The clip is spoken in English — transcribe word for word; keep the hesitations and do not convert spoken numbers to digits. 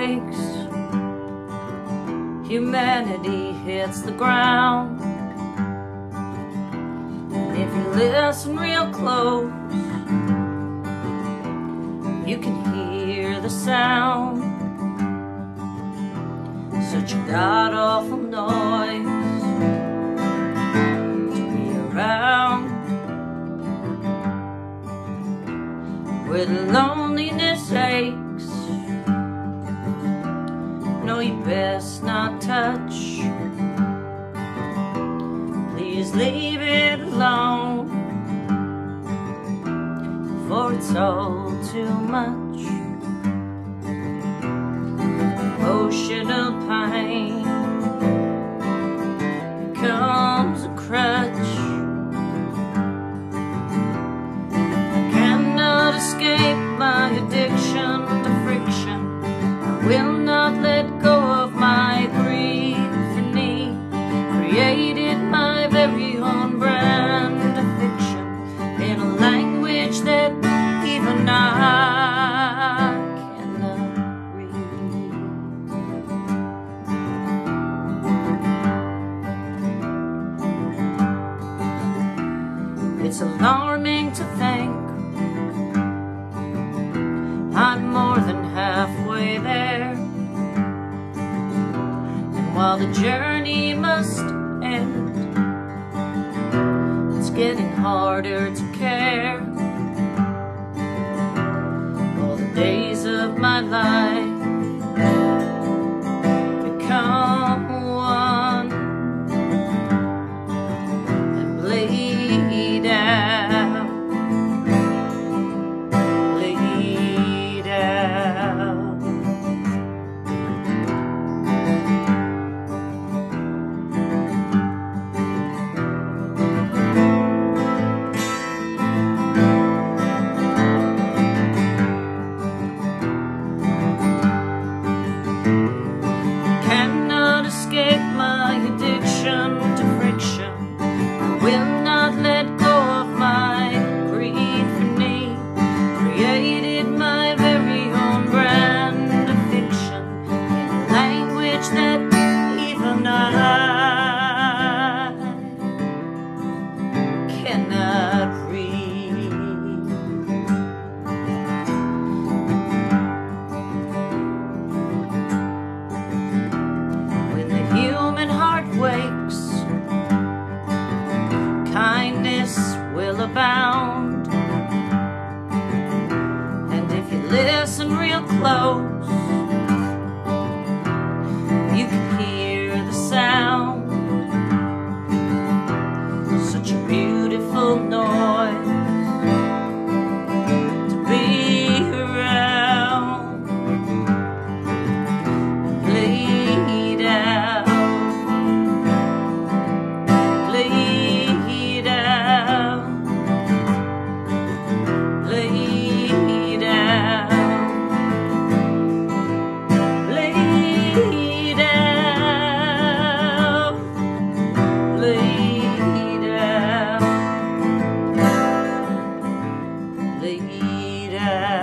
breaks, humanity hits the ground. And if you listen real close, you can hear the sound. Such a god-awful noise to be around, where the loneliness aches. No, you best not touch. Please leave it alone, for it's all too much. Emotional pain becomes a crutch. I cannot escape my addiction to friction. I will not let go of my grief for need. Created my very own brand of fiction in a language that even I cannot read. It's alarming to think I'm more than halfway there, and while the journey must end, it's getting harder to care. All the days of my life become one and bleed out, bleed out. Cannot escape my addiction to friction. I will not let go of my greed for need. Created my very own brand of fiction in a language that even I cannot read. When the human heart wakes, kindness will abound. And if you listen real close, you can hear the sound. Such a beautiful noise to be around. Bleed out, bleed out, bleed out, bleed out, bleed out, bleed out.